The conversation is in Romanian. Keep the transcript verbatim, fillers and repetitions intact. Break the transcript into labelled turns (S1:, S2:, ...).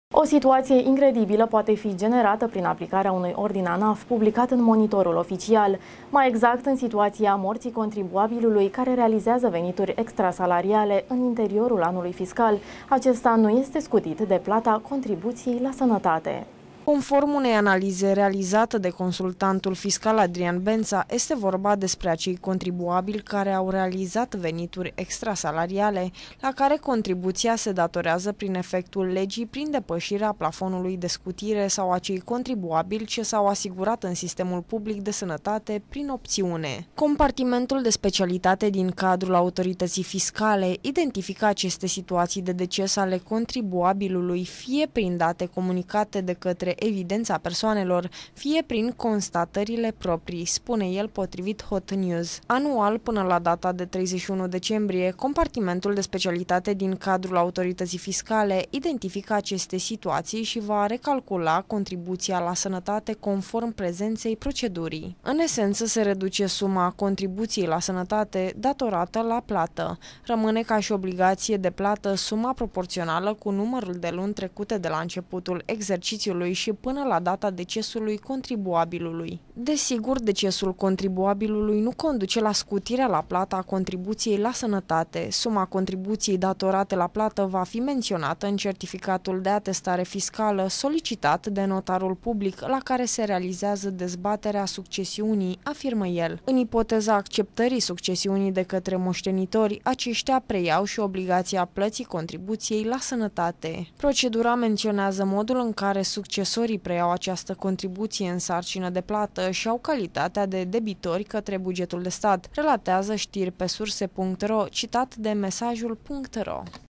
S1: O situație incredibilă poate fi generată prin aplicarea unui ordin ANAF publicat în Monitorul Oficial, mai exact în situația morții contribuabilului care realizează venituri extrasalariale în interiorul anului fiscal. Acesta nu este scutit de plata contribuției la sănătate.
S2: Conform unei analize realizată de consultantul fiscal Adrian Bența, este vorba despre acei contribuabili care au realizat venituri extrasalariale, la care contribuția se datorează prin efectul legii prin depășirea plafonului de scutire sau acei contribuabili ce s-au asigurat în sistemul public de sănătate prin opțiune. Compartimentul de specialitate din cadrul autorității fiscale identifică aceste situații de deces ale contribuabilului fie prin date comunicate de către evidența persoanelor, fie prin constatările proprii, spune el potrivit Hot News. Anual, până la data de treizeci și unu decembrie, compartimentul de specialitate din cadrul autorității fiscale identifică aceste situații și va recalcula contribuția la sănătate conform prezenței procedurii. În esență, se reduce suma contribuției la sănătate datorată la plată. Rămâne ca și obligație de plată suma proporțională cu numărul de luni trecute de la începutul exercițiului și până la data decesului contribuabilului. Desigur, decesul contribuabilului nu conduce la scutirea la plata contribuției la sănătate. Suma contribuției datorate la plată va fi menționată în certificatul de atestare fiscală solicitat de notarul public la care se realizează dezbaterea succesiunii, afirmă el. În ipoteza acceptării succesiunii de către moștenitori, aceștia preiau și obligația plății contribuției la sănătate. Procedura menționează modul în care succesorii preiau această contribuție în sarcină de plată și au calitatea de debitori către bugetul de stat, relatează știri pe surse punct ro, citat de mesajul punct ro.